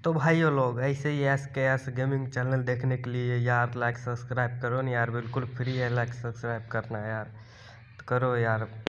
तो भाइयों लोग ऐसे ही S K S gaming channel देखने के लिए यार लाइक सब्सक्राइब करो ना यार, बिल्कुल फ्री है लाइक सब्सक्राइब करना यार, तो करो यार।